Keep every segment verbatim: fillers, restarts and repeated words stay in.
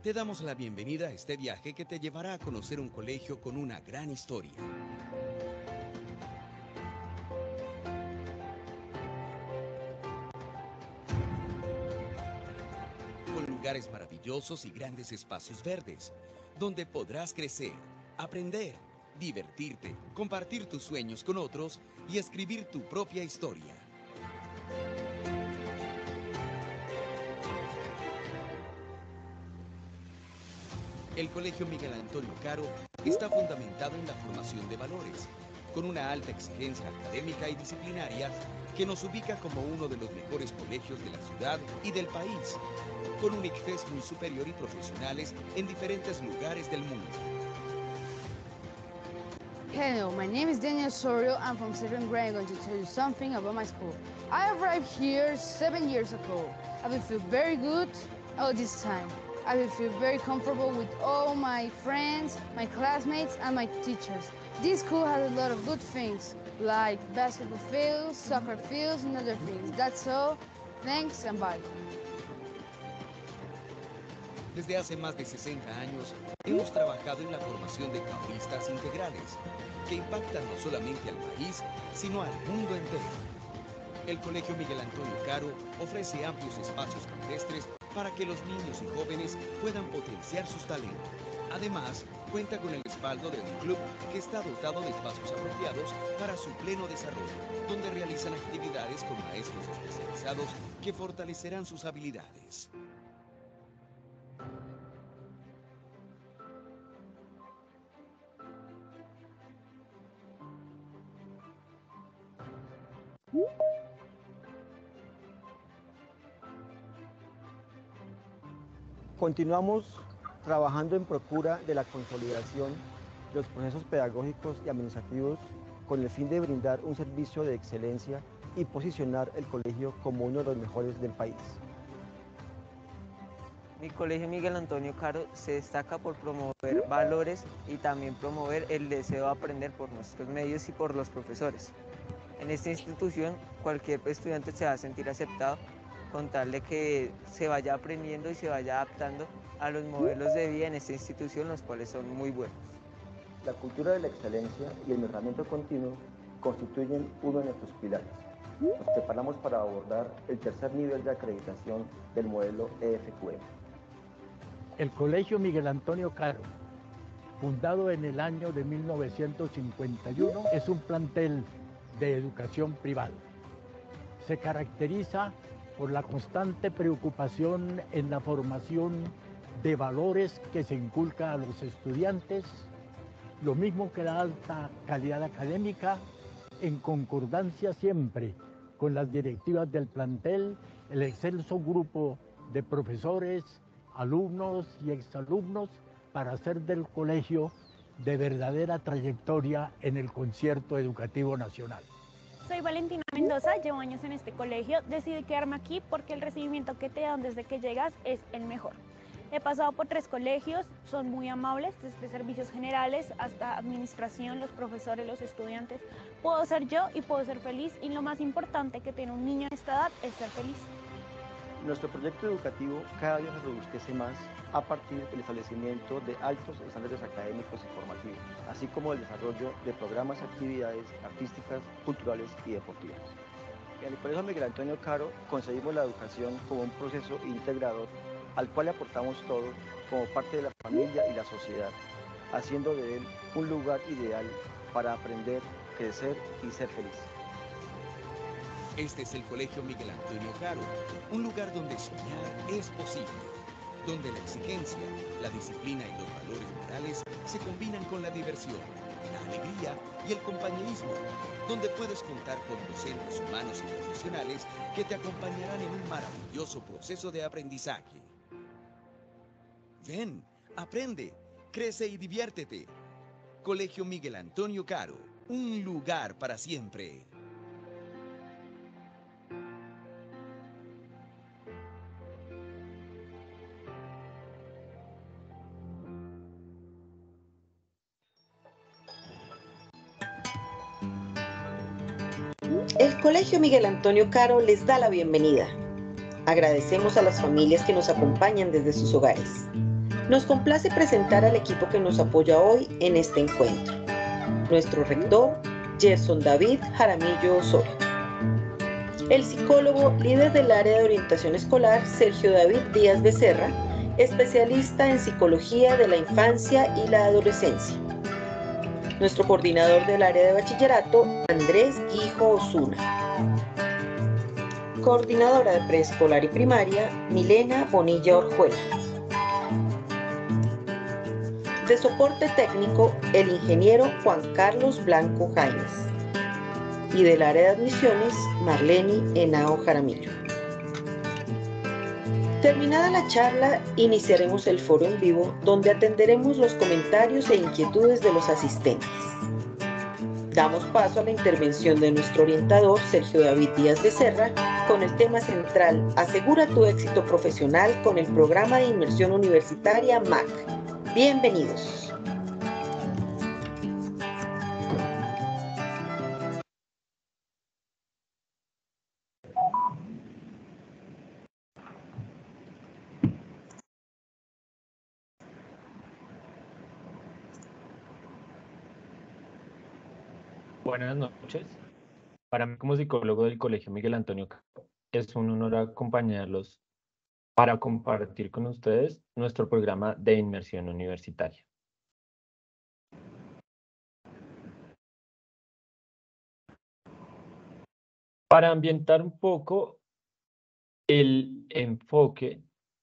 Te damos la bienvenida a este viaje que te llevará a conocer un colegio con una gran historia. Con lugares maravillosos y grandes espacios verdes, donde podrás crecer, aprender, divertirte, compartir tus sueños con otros y escribir tu propia historia. El Colegio Miguel Antonio Caro está fundamentado en la formación de valores, con una alta exigencia académica y disciplinaria que nos ubica como uno de los mejores colegios de la ciudad y del país, con un I C F E S muy superior y profesionales en diferentes lugares del mundo. Hello, my name is Daniel Sorio. I'm from seventh grade. I'm going to tell you something about my school. I arrived here seven years ago. I will feel very good all this time. I will feel very comfortable with all my friends, my classmates, and my teachers. This school has a lot of good things, like basketball fields, soccer fields, and other things. That's all. Thanks and bye. Desde hace más de sesenta años, hemos trabajado en la formación de cauristas integrales, que impactan no solamente al país, sino al mundo entero. El Colegio Miguel Antonio Caro ofrece amplios espacios campestres para que los niños y jóvenes puedan potenciar sus talentos. Además, cuenta con el respaldo de un club que está dotado de espacios apropiados para su pleno desarrollo, donde realizan actividades con maestros especializados que fortalecerán sus habilidades. Continuamos trabajando en procura de la consolidación de los procesos pedagógicos y administrativos con el fin de brindar un servicio de excelencia y posicionar el colegio como uno de los mejores del país. Mi colegio Miguel Antonio Caro se destaca por promover valores y también promover el deseo de aprender por nuestros medios y por los profesores. En esta institución cualquier estudiante se va a sentir aceptado con tal de que se vaya aprendiendo y se vaya adaptando a los modelos de vida en esta institución, los cuales son muy buenos. La cultura de la excelencia y el mejoramiento continuo constituyen uno de nuestros pilares. Nos preparamos para abordar el tercer nivel de acreditación del modelo E F Q M. El Colegio Miguel Antonio Caro, fundado en el año de mil novecientos cincuenta y uno, es un plantel de educación privada. Se caracteriza por la constante preocupación en la formación de valores que se inculca a los estudiantes, lo mismo que la alta calidad académica, en concordancia siempre con las directivas del plantel, el excelso grupo de profesores, alumnos y exalumnos para hacer del colegio de verdadera trayectoria en el concierto educativo nacional. Soy Valentina Mendoza, llevo años en este colegio, decidí quedarme aquí porque el recibimiento que te dan desde que llegas es el mejor. He pasado por tres colegios, son muy amables, desde servicios generales hasta administración, los profesores, los estudiantes. Puedo ser yo y puedo ser feliz, y lo más importante que tiene un niño en esta edad es ser feliz. Nuestro proyecto educativo cada día se robustece más a partir del establecimiento de altos estándares académicos y formativos, así como el desarrollo de programas y actividades artísticas, culturales y deportivas. En el Colegio Miguel Antonio Caro concebimos la educación como un proceso integrador al cual le aportamos todos como parte de la familia y la sociedad, haciendo de él un lugar ideal para aprender, crecer y ser feliz. Este es el Colegio Miguel Antonio Caro, un lugar donde soñar es posible, donde la exigencia, la disciplina y los valores morales se combinan con la diversión, la alegría y el compañerismo, donde puedes contar con docentes humanos y profesionales que te acompañarán en un maravilloso proceso de aprendizaje. Ven, aprende, crece y diviértete. Colegio Miguel Antonio Caro, un lugar para siempre. El Colegio Miguel Antonio Caro les da la bienvenida. Agradecemos a las familias que nos acompañan desde sus hogares. Nos complace presentar al equipo que nos apoya hoy en este encuentro. Nuestro rector, Gerson David Jaramillo Osorio. El psicólogo, líder del área de orientación escolar, Sergio David Díaz Becerra, especialista en psicología de la infancia y la adolescencia. Nuestro coordinador del área de bachillerato, Andrés Guijo Osuna. Coordinadora de preescolar y primaria, Milena Bonilla Orjuela. De soporte técnico, el ingeniero Juan Carlos Blanco Jaimes. Y del área de admisiones, Marlene Henao Jaramillo. Terminada la charla, iniciaremos el foro en vivo, donde atenderemos los comentarios e inquietudes de los asistentes. Damos paso a la intervención de nuestro orientador, Sergio David Díaz Becerra, con el tema central, Asegura tu éxito profesional con el programa de inmersión universitaria M A C. Bienvenidos. Buenas noches. Para mí, como psicólogo del Colegio Miguel Antonio Caro, es un honor acompañarlos para compartir con ustedes nuestro programa de inmersión universitaria. Para ambientar un poco el enfoque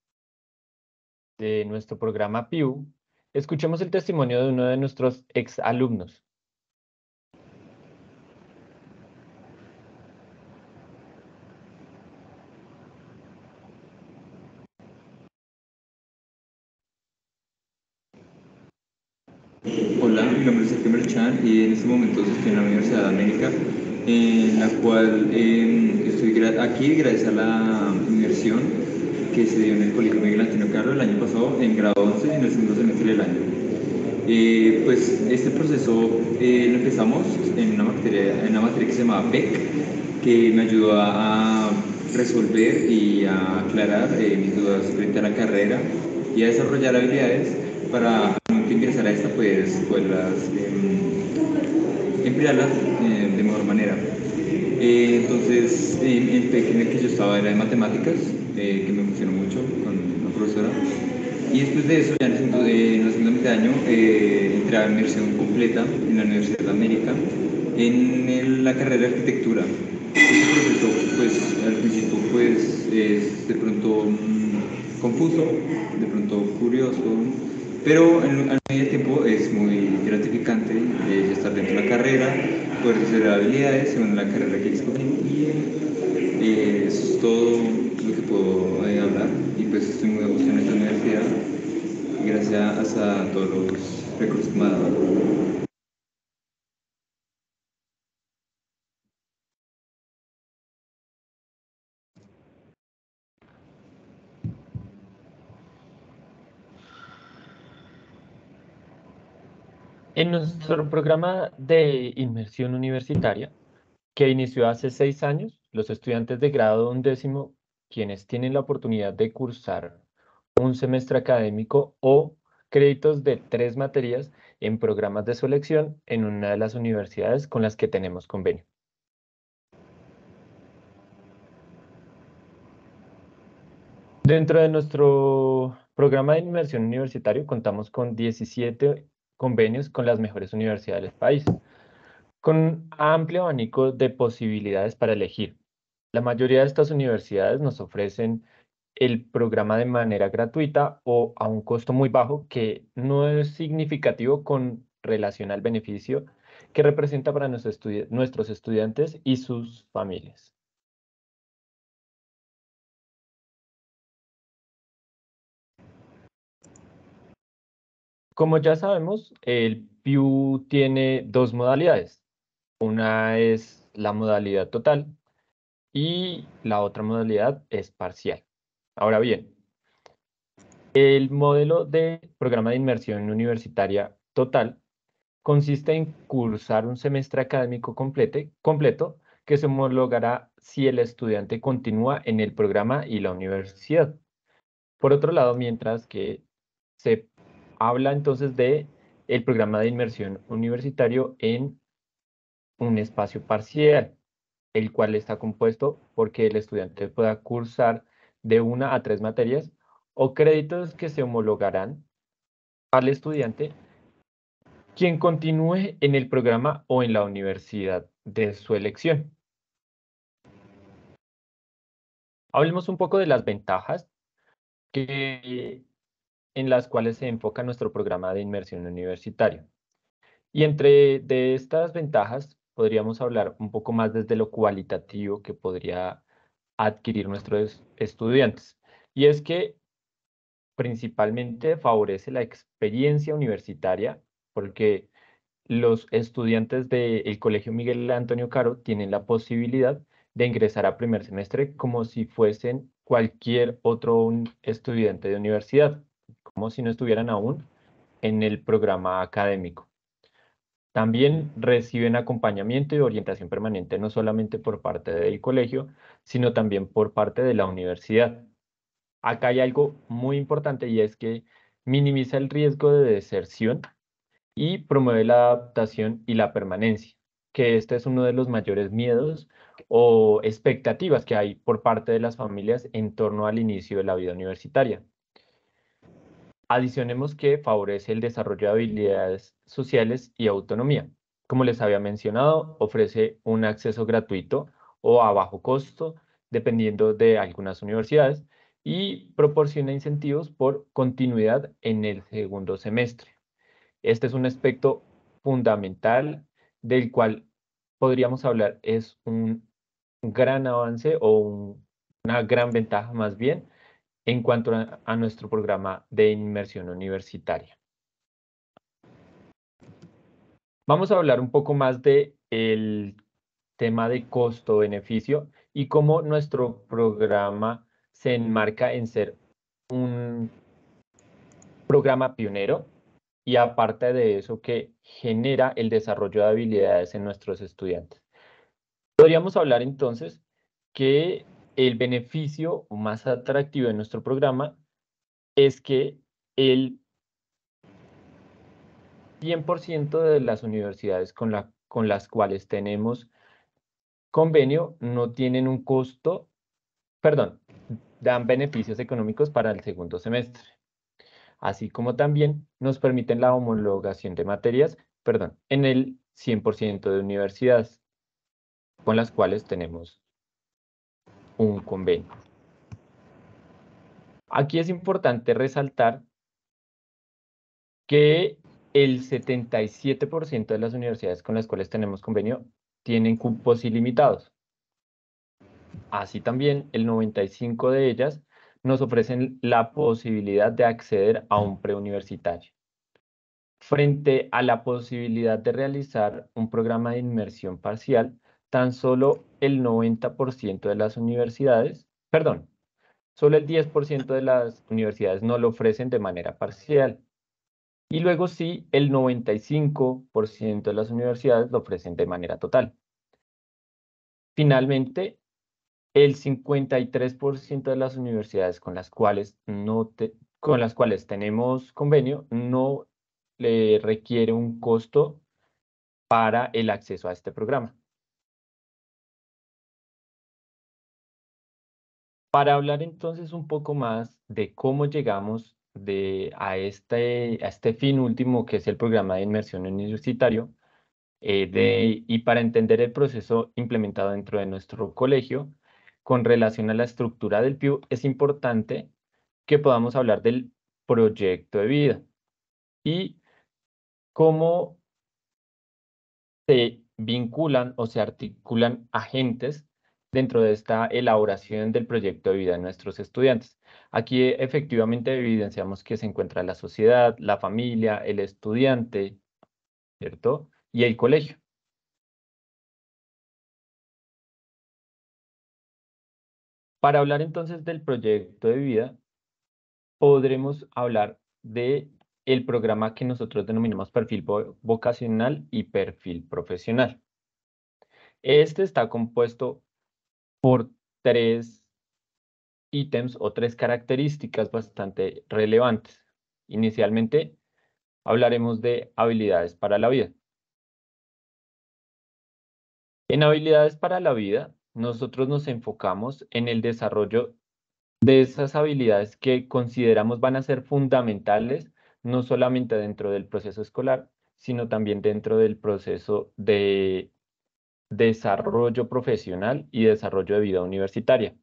de nuestro programa P I U, escuchemos el testimonio de uno de nuestros exalumnos. Hola, mi nombre es Sergio Merchan y en este momento estoy en la Universidad de América, en la cual eh, estoy gra aquí gracias a la inmersión que se dio en el Colegio Miguel Antonio Caro el año pasado, en grado once, en el segundo semestre del año. Eh, pues este proceso eh, lo empezamos en una, materia, en una materia que se llamaba P E C, que me ayudó a, a resolver y a aclarar eh, mis dudas frente a la carrera y a desarrollar habilidades para ingresar a esta, pues, poderlas eh, emplearlas eh, de mejor manera. Eh, entonces, en el P E C en el que yo estaba era de matemáticas, eh, que me funcionó mucho con una profesora. Y después de eso, ya en, el segundo, eh, en la segunda mitad de año, eh, entré a inmersión completa en la Universidad de América, en el, la carrera de arquitectura. Este proceso, pues, al principio, pues, es de pronto mmm, confuso, de pronto curioso, pero en, al medio tiempo es muy gratificante eh, estar dentro de la carrera, poder desarrollar habilidades según la carrera que escogí, y eh, eso es todo lo que puedo eh, hablar. Y pues estoy muy a gusto en esta universidad, gracias a todos los recursos que me ha dado. En nuestro programa de inmersión universitaria, que inició hace seis años, los estudiantes de grado undécimo, quienes tienen la oportunidad de cursar un semestre académico o créditos de tres materias en programas de selección en una de las universidades con las que tenemos convenio. Dentro de nuestro programa de inmersión universitario contamos con diecisiete convenios con las mejores universidades del país, con un amplio abanico de posibilidades para elegir. La mayoría de estas universidades nos ofrecen el programa de manera gratuita o a un costo muy bajo que no es significativo con relación al beneficio que representa para nuestros, estudi- nuestros estudiantes y sus familias. Como ya sabemos, el P I U tiene dos modalidades. Una es la modalidad total y la otra modalidad es parcial. Ahora bien, el modelo de programa de inmersión universitaria total consiste en cursar un semestre académico complete- completo que se homologará si el estudiante continúa en el programa y la universidad. Por otro lado, mientras que se habla entonces de el programa de inmersión universitario en un espacio parcial, el cual está compuesto porque el estudiante pueda cursar de una a tres materias o créditos que se homologarán al estudiante quien continúe en el programa o en la universidad de su elección. Hablemos un poco de las ventajas que, en las cuales se enfoca nuestro programa de inmersión universitario. Y entre de estas ventajas podríamos hablar un poco más desde lo cualitativo que podría adquirir nuestros estudiantes. Y es que principalmente favorece la experiencia universitaria porque los estudiantes del Colegio Miguel Antonio Caro tienen la posibilidad de ingresar a primer semestre como si fuesen cualquier otro un estudiante de universidad, como si no estuvieran aún en el programa académico. También reciben acompañamiento y orientación permanente no solamente por parte del colegio, sino también por parte de la universidad. Acá hay algo muy importante y es que minimiza el riesgo de deserción y promueve la adaptación y la permanencia, que este es uno de los mayores miedos o expectativas que hay por parte de las familias en torno al inicio de la vida universitaria. Adicionemos que favorece el desarrollo de habilidades sociales y autonomía. Como les había mencionado, ofrece un acceso gratuito o a bajo costo, dependiendo de algunas universidades, y proporciona incentivos por continuidad en el segundo semestre. Este es un aspecto fundamental del cual podríamos hablar, es un gran avance o un- una gran ventaja más bien en cuanto a, a nuestro programa de inmersión universitaria. Vamos a hablar un poco más de el tema de costo-beneficio y cómo nuestro programa se enmarca en ser un programa pionero y aparte de eso que genera el desarrollo de habilidades en nuestros estudiantes. Podríamos hablar entonces que el beneficio más atractivo de nuestro programa es que el cien por ciento de las universidades con, la, con las cuales tenemos convenio no tienen un costo, perdón, dan beneficios económicos para el segundo semestre, así como también nos permiten la homologación de materias, perdón, en el cien por ciento de universidades con las cuales tenemos un convenio. Aquí es importante resaltar que el setenta y siete por ciento de las universidades con las cuales tenemos convenio tienen cupos ilimitados. Así también, el noventa y cinco por ciento de ellas nos ofrecen la posibilidad de acceder a un preuniversitario. Frente a la posibilidad de realizar un programa de inmersión parcial, tan solo el noventa por ciento de las universidades, perdón, solo el diez por ciento de las universidades no lo ofrecen de manera parcial. Y luego sí, el noventa y cinco por ciento de las universidades lo ofrecen de manera total. Finalmente, el cincuenta y tres por ciento de las universidades con las cuales, no te, con las cuales tenemos convenio no le requiere un costo para el acceso a este programa. Para hablar entonces un poco más de cómo llegamos de, a, este, a este fin último que es el programa de inmersión universitario, eh, de, y para entender el proceso implementado dentro de nuestro colegio, con relación a la estructura del P I U, es importante que podamos hablar del proyecto de vida y cómo se vinculan o se articulan agentes dentro de esta elaboración del proyecto de vida de nuestros estudiantes. Aquí eh, efectivamente evidenciamos que se encuentra la sociedad, la familia, el estudiante, ¿cierto? Y el colegio. Para hablar entonces del proyecto de vida, podremos hablar de el programa que nosotros denominamos perfil vo- vocacional y perfil profesional. Este está compuesto por tres ítems o tres características bastante relevantes. Inicialmente hablaremos de habilidades para la vida. En habilidades para la vida, nosotros nos enfocamos en el desarrollo de esas habilidades que consideramos van a ser fundamentales, no solamente dentro del proceso escolar, sino también dentro del proceso de desarrollo profesional y desarrollo de vida universitaria.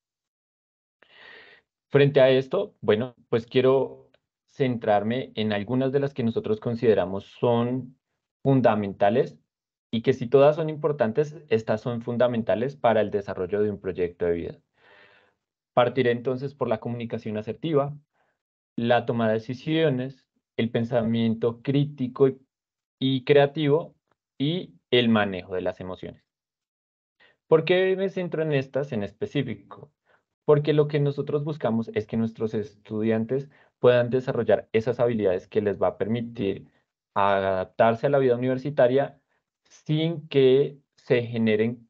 Frente a esto, bueno, pues quiero centrarme en algunas de las que nosotros consideramos son fundamentales y que si todas son importantes, estas son fundamentales para el desarrollo de un proyecto de vida. Partiré entonces por la comunicación asertiva, la toma de decisiones, el pensamiento crítico y, y creativo y el manejo de las emociones. ¿Por qué me centro en estas en específico? Porque lo que nosotros buscamos es que nuestros estudiantes puedan desarrollar esas habilidades que les va a permitir adaptarse a la vida universitaria sin que se generen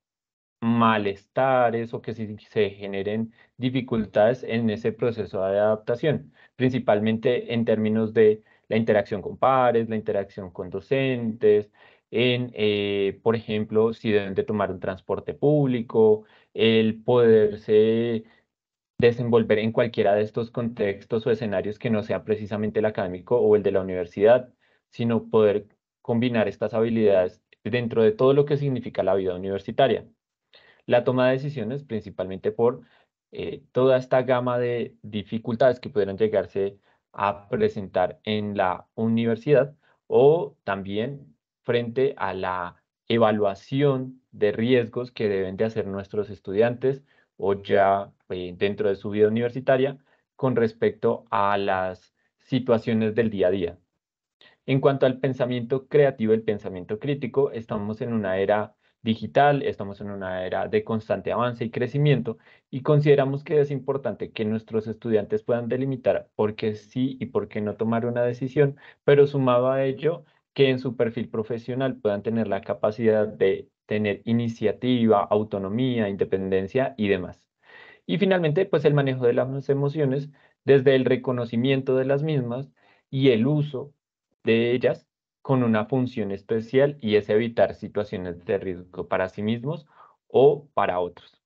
malestares o que si- se generen dificultades en ese proceso de adaptación, principalmente en términos de la interacción con pares, la interacción con docentes, en, eh, por ejemplo, si deben de tomar un transporte público, el poderse desenvolver en cualquiera de estos contextos o escenarios que no sea precisamente el académico o el de la universidad, sino poder combinar estas habilidades dentro de todo lo que significa la vida universitaria. La toma de decisiones, principalmente por eh, toda esta gama de dificultades que pudieran llegarse a presentar en la universidad o también frente a la evaluación de riesgos que deben de hacer nuestros estudiantes o ya eh, dentro de su vida universitaria con respecto a las situaciones del día a día. En cuanto al pensamiento creativo, el pensamiento crítico, estamos en una era digital, estamos en una era de constante avance y crecimiento y consideramos que es importante que nuestros estudiantes puedan delimitar por qué sí y por qué no tomar una decisión, pero sumado a ello, que en su perfil profesional puedan tener la capacidad de tener iniciativa, autonomía, independencia y demás. Y finalmente, pues el manejo de las emociones desde el reconocimiento de las mismas y el uso de ellas con una función especial y es evitar situaciones de riesgo para sí mismos o para otros.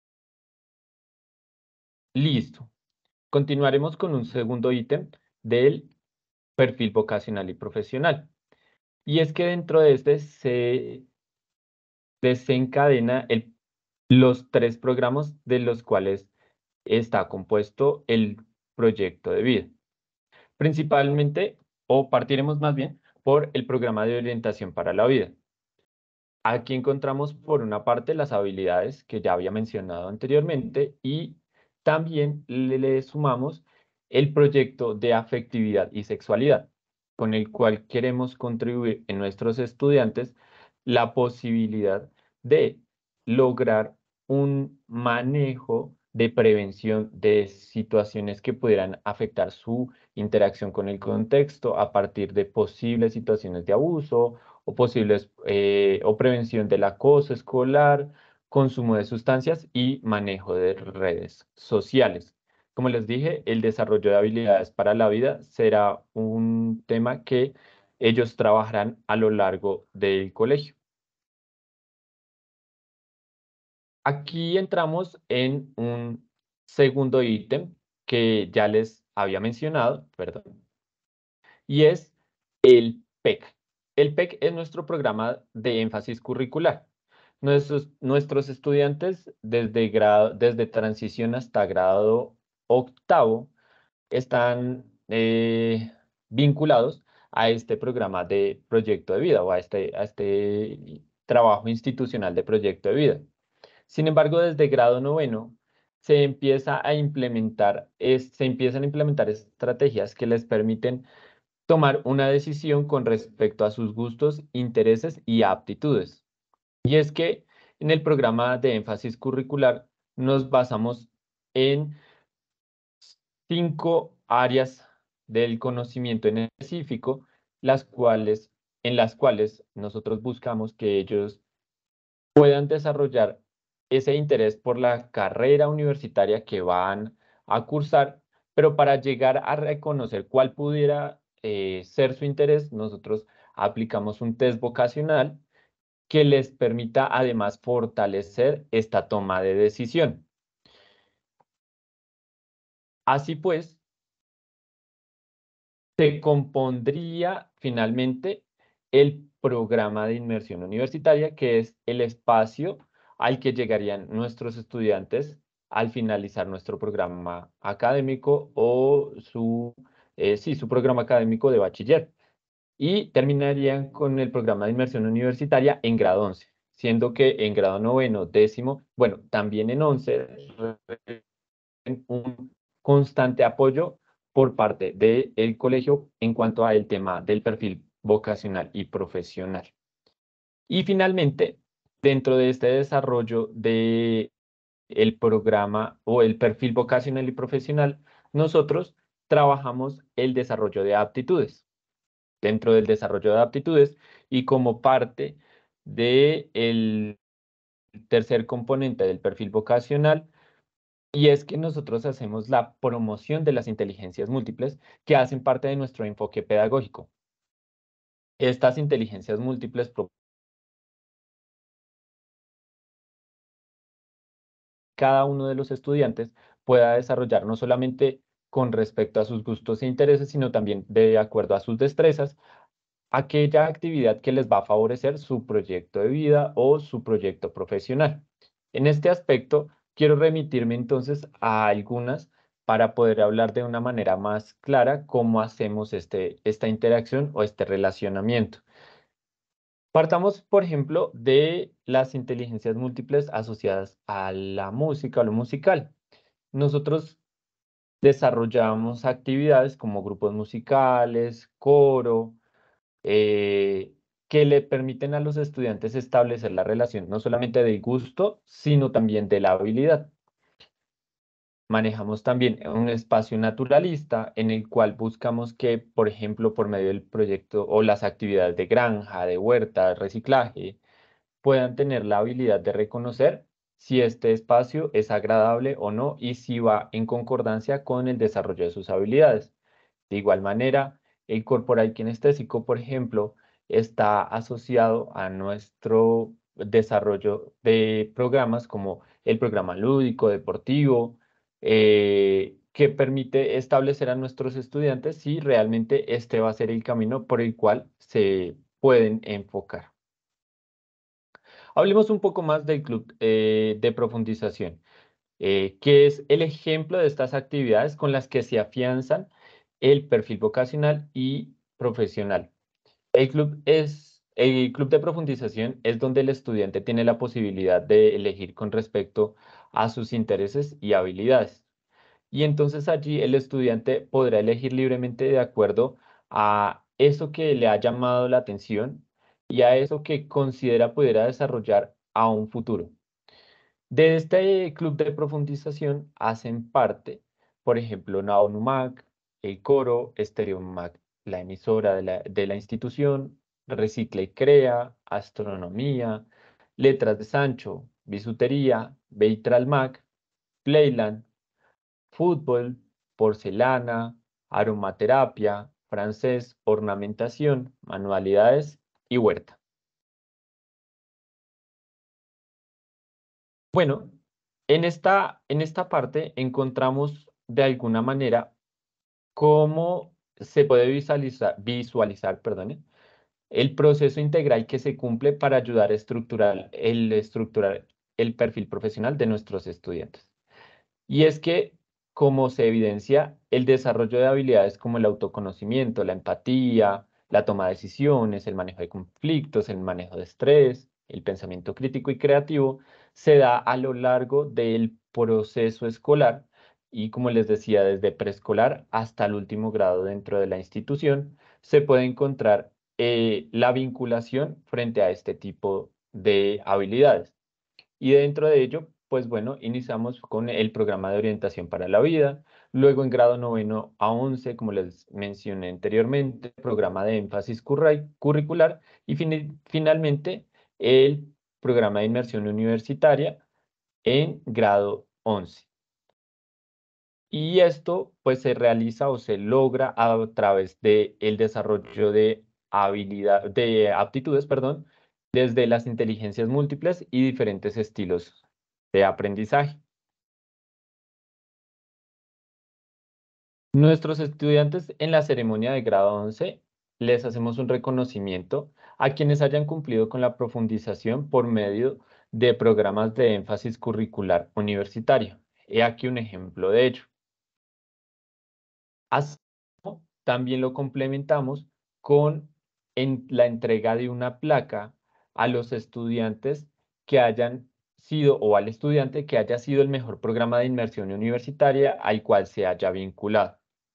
Listo. Continuaremos con un segundo ítem del perfil vocacional y profesional. Y es que dentro de este se desencadena el, los tres programas de los cuales está compuesto el proyecto de vida. Principalmente, o partiremos más bien, por el programa de orientación para la vida. Aquí encontramos por una parte las habilidades que ya había mencionado anteriormente y también le, le sumamos el proyecto de afectividad y sexualidad, con el cual queremos contribuir en nuestros estudiantes la posibilidad de lograr un manejo de prevención de situaciones que pudieran afectar su interacción con el contexto a partir de posibles situaciones de abuso o posibles eh, o prevención del acoso escolar, consumo de sustancias y manejo de redes sociales. Como les dije, el desarrollo de habilidades para la vida será un tema que ellos trabajarán a lo largo del colegio. Aquí entramos en un segundo ítem que ya les había mencionado, perdón, y es el P E C. El P E C es nuestro programa de énfasis curricular. Nuestros, nuestros estudiantes desde, grado, desde transición hasta grado octavo están eh, vinculados a este programa de proyecto de vida o a este, a este trabajo institucional de proyecto de vida. Sin embargo, desde grado noveno se empieza a implementar, es, se empiezan a implementar estrategias que les permiten tomar una decisión con respecto a sus gustos, intereses y aptitudes. Y es que en el programa de énfasis curricular nos basamos en cinco áreas del conocimiento en específico, las cuales, en las cuales nosotros buscamos que ellos puedan desarrollar ese interés por la carrera universitaria que van a cursar, Pero para llegar a reconocer cuál pudiera eh, ser su interés, nosotros aplicamos un test vocacional que les permita además fortalecer esta toma de decisión. Así pues, se compondría finalmente el programa de inmersión universitaria, que es el espacio al que llegarían nuestros estudiantes al finalizar nuestro programa académico o su, eh, sí, su programa académico de bachiller. Y terminarían con el programa de inmersión universitaria en grado once, siendo que en grado noveno, décimo, bueno, también en once, un constante apoyo por parte del colegio en cuanto al tema del perfil vocacional y profesional. Y finalmente, dentro de este desarrollo de el programa o el perfil vocacional y profesional, nosotros trabajamos el desarrollo de aptitudes. Dentro del desarrollo de aptitudes y como parte del tercer componente del perfil vocacional, y es que nosotros hacemos la promoción de las inteligencias múltiples que hacen parte de nuestro enfoque pedagógico. Estas inteligencias múltiples pro- cada uno de los estudiantes pueda desarrollar no solamente con respecto a sus gustos e intereses, sino también de acuerdo a sus destrezas, aquella actividad que les va a favorecer su proyecto de vida o su proyecto profesional. En este aspecto, quiero remitirme entonces a algunas para poder hablar de una manera más clara cómo hacemos este, esta interacción o este relacionamiento. Partamos, por ejemplo, de las inteligencias múltiples asociadas a la música o lo musical. Nosotros desarrollamos actividades como grupos musicales, coro, eh, que le permiten a los estudiantes establecer la relación no solamente del gusto, sino también de la habilidad. Manejamos también un espacio naturalista en el cual buscamos que, por ejemplo, por medio del proyecto o las actividades de granja, de huerta, de reciclaje, puedan tener la habilidad de reconocer si este espacio es agradable o no y si va en concordancia con el desarrollo de sus habilidades. De igual manera, el corporal kinestésico, por ejemplo, está asociado a nuestro desarrollo de programas como el programa lúdico, deportivo, eh, que permite establecer a nuestros estudiantes si realmente este va a ser el camino por el cual se pueden enfocar. Hablemos un poco más del club eh, de profundización, eh, que es el ejemplo de estas actividades con las que se afianzan el perfil vocacional y profesional. El club es, el club de profundización es donde el estudiante tiene la posibilidad de elegir con respecto a sus intereses y habilidades. Y entonces allí el estudiante podrá elegir libremente de acuerdo a eso que le ha llamado la atención y a eso que considera pudiera desarrollar a un futuro. De este club de profundización hacen parte, por ejemplo, Naonumac, el coro, Estereomac, la emisora de la, de la institución, Recicla y Crea, Astronomía, Letras de Sancho, Bisutería, Beitralmac, Playland, Fútbol, Porcelana, Aromaterapia, Francés, Ornamentación, Manualidades y Huerta. Bueno, en esta, en esta parte encontramos de alguna manera cómo se puede visualizar, visualizar, perdone, el proceso integral que se cumple para ayudar a estructurar el, estructurar el perfil profesional de nuestros estudiantes. Y es que, como se evidencia, el desarrollo de habilidades como el autoconocimiento, la empatía, la toma de decisiones, el manejo de conflictos, el manejo de estrés, el pensamiento crítico y creativo, se da a lo largo del proceso escolar y, como les decía, desde preescolar hasta el último grado dentro de la institución, se puede encontrar eh, la vinculación frente a este tipo de habilidades. Y dentro de ello, pues bueno, iniciamos con el programa de orientación para la vida, luego en grado noveno a once, como les mencioné anteriormente, programa de énfasis curri- curricular y fini- finalmente el programa de inmersión universitaria en grado once. Y esto pues se realiza o se logra a través del desarrollo de habilidad, de aptitudes, perdón, desde las inteligencias múltiples y diferentes estilos de aprendizaje. Nuestros estudiantes en la ceremonia de grado once les hacemos un reconocimiento a quienes hayan cumplido con la profundización por medio de programas de énfasis curricular universitario. He aquí un ejemplo de ello. Así, también lo complementamos con en la entrega de una placa a los estudiantes que hayan sido o al estudiante que haya sido el mejor programa de inmersión universitaria al cual se haya vinculado.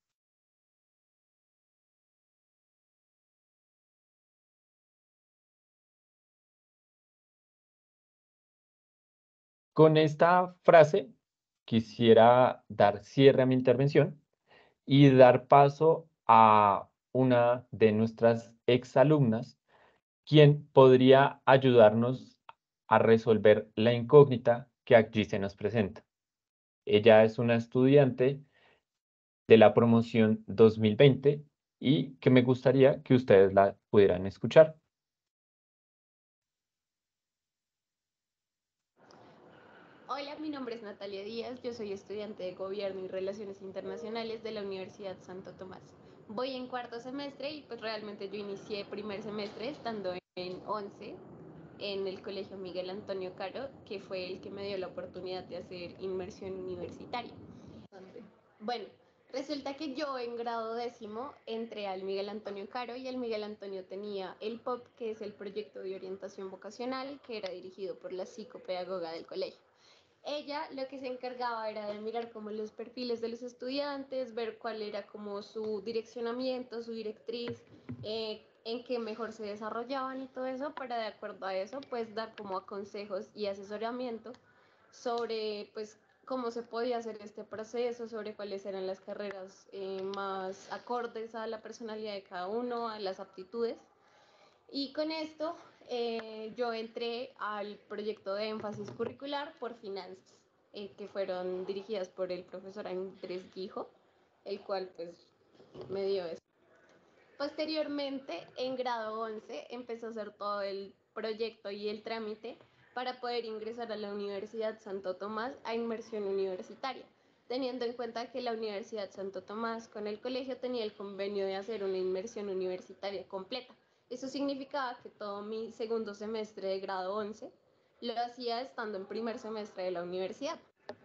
Con esta frase quisiera dar cierre a mi intervención y dar paso a una de nuestras exalumnas, quien podría ayudarnos a resolver la incógnita que aquí se nos presenta. Ella es una estudiante de la promoción dos mil veinte y que me gustaría que ustedes la pudieran escuchar. Hola, mi nombre es Natalia Díaz, yo soy estudiante de Gobierno y Relaciones Internacionales de la Universidad Santo Tomás. Voy en cuarto semestre y pues realmente yo inicié primer semestre estando en once en el Colegio Miguel Antonio Caro, que fue el que me dio la oportunidad de hacer inmersión universitaria. Bueno, resulta que yo en grado décimo entré al Miguel Antonio Caro y el Miguel Antonio tenía el P O P, que es el proyecto de orientación vocacional, que era dirigido por la psicopedagoga del colegio. Ella lo que se encargaba era de mirar como los perfiles de los estudiantes, ver cuál era como su direccionamiento, su directriz, eh, en qué mejor se desarrollaban y todo eso, para de acuerdo a eso pues dar como consejos y asesoramiento sobre pues cómo se podía hacer este proceso, sobre cuáles eran las carreras eh, más acordes a la personalidad de cada uno, a las aptitudes. Y con esto eh, yo entré al proyecto de énfasis curricular por finanzas, eh, que fueron dirigidas por el profesor Andrés Guijo, el cual pues me dio eso. Posteriormente, en grado once, empecé a hacer todo el proyecto y el trámite para poder ingresar a la Universidad Santo Tomás a inmersión universitaria, teniendo en cuenta que la Universidad Santo Tomás con el colegio tenía el convenio de hacer una inmersión universitaria completa. Eso significaba que todo mi segundo semestre de grado once lo hacía estando en primer semestre de la universidad.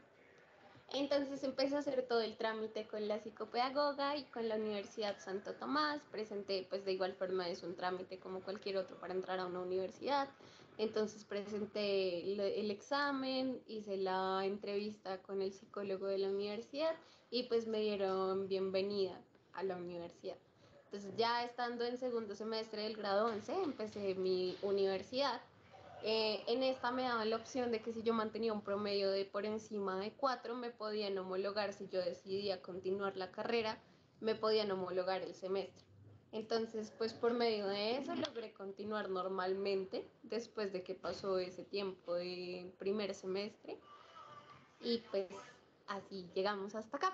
Entonces empecé a hacer todo el trámite con la psicopedagoga y con la Universidad Santo Tomás. Presenté, pues de igual forma es un trámite como cualquier otro para entrar a una universidad. Entonces presenté el examen, hice la entrevista con el psicólogo de la universidad y pues me dieron bienvenida a la universidad. Entonces ya estando en segundo semestre del grado once empecé mi universidad. Eh, en esta me daban la opción de que si yo mantenía un promedio de por encima de cuatro me podían homologar. Si yo decidía continuar la carrera me podían homologar el semestre. Entonces pues por medio de eso logré continuar normalmente después de que pasó ese tiempo de primer semestre y pues así llegamos hasta acá.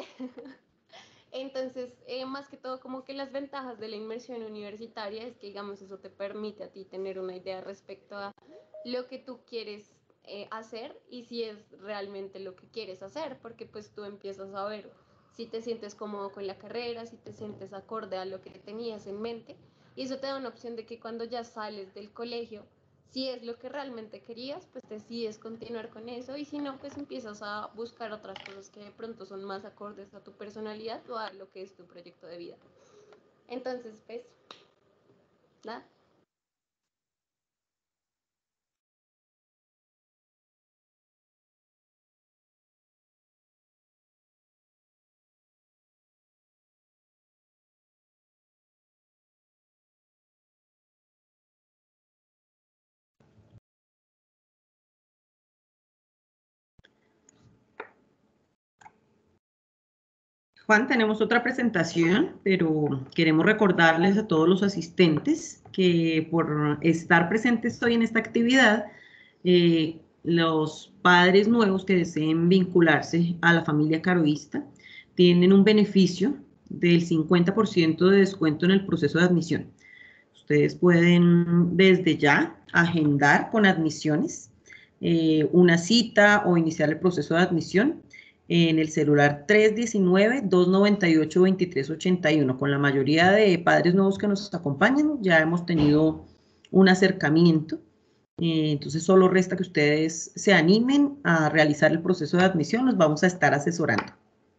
Entonces, eh, más que todo, como que las ventajas de la inmersión universitaria es que, digamos, eso te permite a ti tener una idea respecto a lo que tú quieres eh, hacer y si es realmente lo que quieres hacer, porque pues tú empiezas a ver si te sientes cómodo con la carrera, si te sientes acorde a lo que tenías en mente, y eso te da una opción de que cuando ya sales del colegio, si es lo que realmente querías, pues decides continuar con eso y si no, pues empiezas a buscar otras cosas que de pronto son más acordes a tu personalidad o a lo que es tu proyecto de vida. Entonces, pues, nada. Juan, tenemos otra presentación, pero queremos recordarles a todos los asistentes que por estar presentes hoy en esta actividad, eh, los padres nuevos que deseen vincularse a la familia caroísta tienen un beneficio del cincuenta por ciento de descuento en el proceso de admisión. Ustedes pueden desde ya agendar con admisiones eh, una cita o iniciar el proceso de admisión en el celular tres uno nueve, dos nueve ocho, dos tres ocho uno. Con la mayoría de padres nuevos que nos acompañan ya hemos tenido un acercamiento. Eh, entonces solo resta que ustedes se animen a realizar el proceso de admisión. Los vamos a estar asesorando.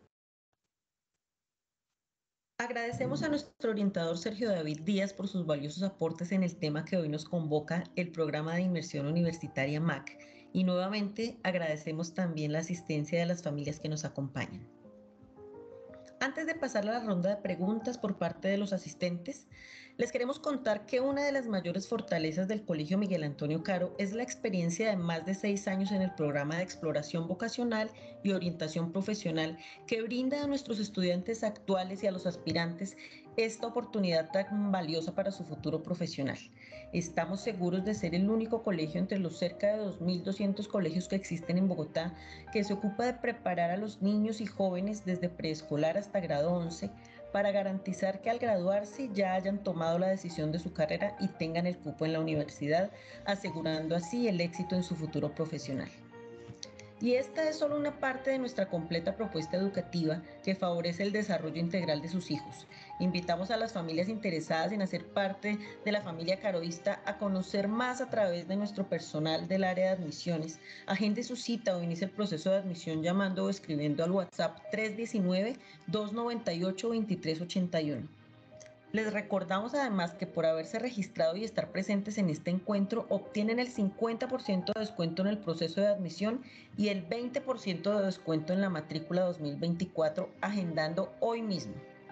Agradecemos a nuestro orientador Sergio David Díaz por sus valiosos aportes en el tema que hoy nos convoca, el programa de inmersión universitaria M A C. Y nuevamente agradecemos también la asistencia de las familias que nos acompañan. Antes de pasar a la ronda de preguntas por parte de los asistentes, les queremos contar que una de las mayores fortalezas del Colegio Miguel Antonio Caro es la experiencia de más de seis años en el programa de exploración vocacional y orientación profesional que brinda a nuestros estudiantes actuales y a los aspirantes esta oportunidad tan valiosa para su futuro profesional. Estamos seguros de ser el único colegio entre los cerca de dos mil doscientos colegios que existen en Bogotá que se ocupa de preparar a los niños y jóvenes desde preescolar hasta grado once para garantizar que al graduarse ya hayan tomado la decisión de su carrera y tengan el cupo en la universidad, asegurando así el éxito en su futuro profesional. Y esta es solo una parte de nuestra completa propuesta educativa que favorece el desarrollo integral de sus hijos. Invitamos a las familias interesadas en hacer parte de la familia caroísta a conocer más a través de nuestro personal del área de admisiones. Agende su cita o inicie el proceso de admisión llamando o escribiendo al WhatsApp tres uno nueve, dos nueve ocho, dos tres ocho uno. Les recordamos además que por haberse registrado y estar presentes en este encuentro obtienen el cincuenta por ciento de descuento en el proceso de admisión y el veinte por ciento de descuento en la matrícula dos mil veinticuatro agendando hoy mismo.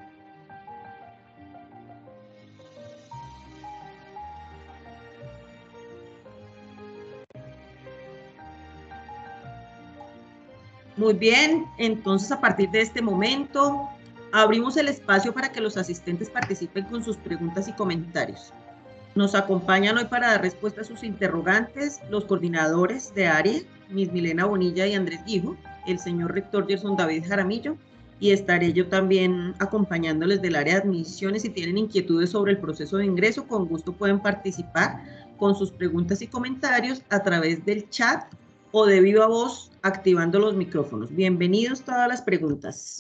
Muy bien, entonces a partir de este momento abrimos el espacio para que los asistentes participen con sus preguntas y comentarios. Nos acompañan hoy para dar respuesta a sus interrogantes los coordinadores de área, Miss Milena Bonilla y Andrés Guijo, el señor rector Gerson David Jaramillo, y estaré yo también acompañándoles del área de admisiones. Si tienen inquietudes sobre el proceso de ingreso, con gusto pueden participar con sus preguntas y comentarios a través del chat o de viva voz activando los micrófonos. Bienvenidos todas las preguntas.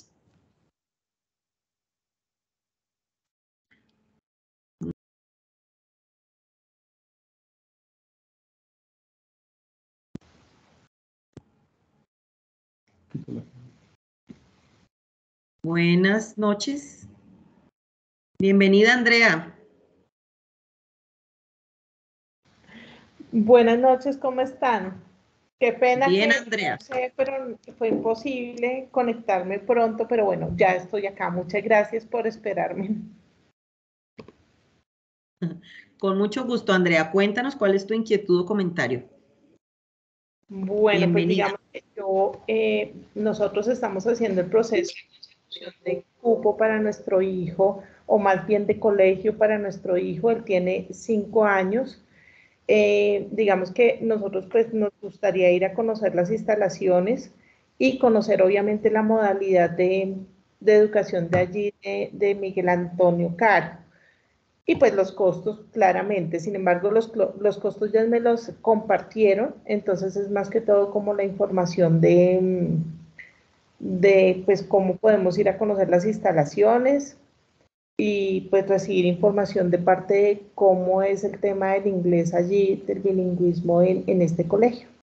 Buenas noches. Bienvenida, Andrea. Buenas noches, ¿cómo están? Qué pena. Bien, que, Andrea. No sé, pero fue imposible conectarme pronto, pero bueno, ya estoy acá. Muchas gracias por esperarme. Con mucho gusto, Andrea. Cuéntanos cuál es tu inquietud o comentario. Bueno, pues digamos que yo, eh, nosotros estamos haciendo el proceso de cupo para nuestro hijo, o más bien de colegio para nuestro hijo. Él tiene cinco años. Eh, digamos que nosotros pues nos gustaría ir a conocer las instalaciones y conocer obviamente la modalidad de, de educación de allí, de, de Miguel Antonio Caro. Y pues los costos, claramente. Sin embargo, los, los costos ya me los compartieron, entonces es más que todo como la información de, de pues cómo podemos ir a conocer las instalaciones y pues recibir información de parte de cómo es el tema del inglés allí, del bilingüismo en, en este colegio.